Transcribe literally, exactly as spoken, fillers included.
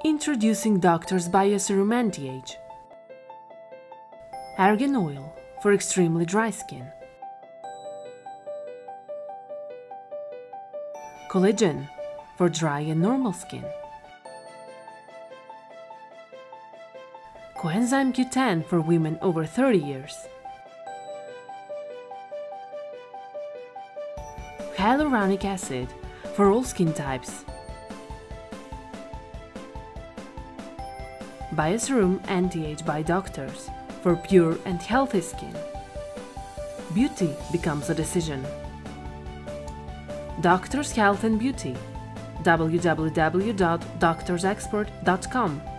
Introducing Doctor's Bioserum Anti-Age. Argan Oil for extremely dry skin. Collagen for dry and normal skin. Coenzyme Q ten for women over thirty years. Hyaluronic acid for all skin types. Bioserum Anti-Age by Doctors for pure and healthy skin. Beauty becomes a decision. Doctors Health and Beauty. w w w dot doctors expert dot com